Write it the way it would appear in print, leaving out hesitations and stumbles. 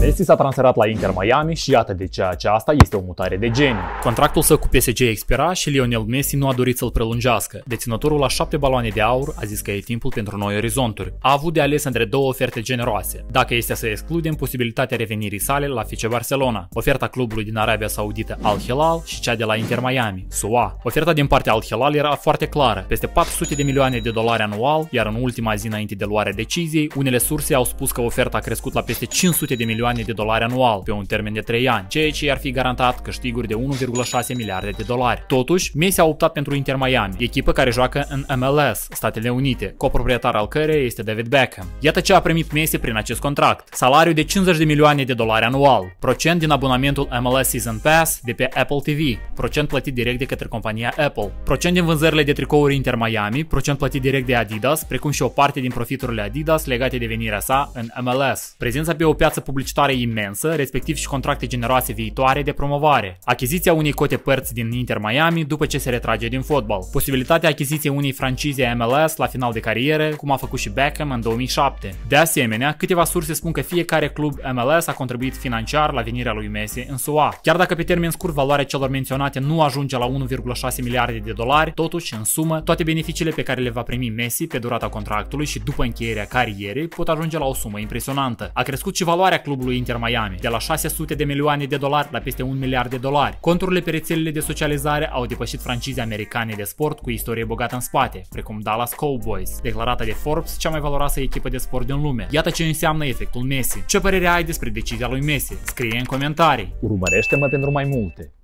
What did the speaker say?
Messi s-a transferat la Inter Miami și iată de ce aceasta este o mutare de geniu. Contractul său cu PSG expira și Lionel Messi nu a dorit să-l prelungească. Deținătorul la 7 baloane de aur a zis că e timpul pentru noi orizonturi. A avut de ales între două oferte generoase, dacă este să excludem posibilitatea revenirii sale la FC Barcelona, oferta clubului din Arabia Saudită Al Hilal și cea de la Inter Miami, SUA. Oferta din partea Al Hilal era foarte clară, peste 400 de milioane de dolari anual, iar în ultima zi înainte de luarea deciziei, unele surse au spus că oferta a crescut la peste 500 de milioane de dolari anual pe un termen de 3 ani, ceea ce i-ar fi garantat câștiguri de 1,6 miliarde de dolari. Totuși, Messi a optat pentru Inter Miami, echipă care joacă în MLS, Statele Unite, coproprietar al căreia este David Beckham. Iată ce a primit Messi prin acest contract: salariu de 50 de milioane de dolari anual, procent din abonamentul MLS Season Pass de pe Apple TV, procent plătit direct de către compania Apple, procent din vânzările de tricouri Inter Miami, procent plătit direct de Adidas, precum și o parte din profiturile Adidas legate de venirea sa în MLS, prezența pe o piață publicitară imensă, respectiv și contracte generoase viitoare de promovare, achiziția unei cote părți din Inter Miami după ce se retrage din fotbal, posibilitatea achiziției unei francize MLS la final de carieră, cum a făcut și Beckham în 2007. De asemenea, câteva surse spun că fiecare club MLS a contribuit financiar la venirea lui Messi în SUA. Chiar dacă pe termen scurt valoarea celor menționate nu ajunge la 1,6 miliarde de dolari, totuși, în sumă, toate beneficiile pe care le va primi Messi pe durata contractului și după încheierea carierei pot ajunge la o sumă impresionantă. A crescut și valoarea clubului Inter Miami, de la 600 de milioane de dolari la peste 1 miliard de dolari. Conturile pe rețelele de socializare au depășit francize americane de sport cu istorie bogată în spate, precum Dallas Cowboys, declarată de Forbes cea mai valoroasă echipă de sport din lume. Iată ce înseamnă efectul Messi. Ce părere ai despre decizia lui Messi? Scrie în comentarii. Urmărește-mă pentru mai multe.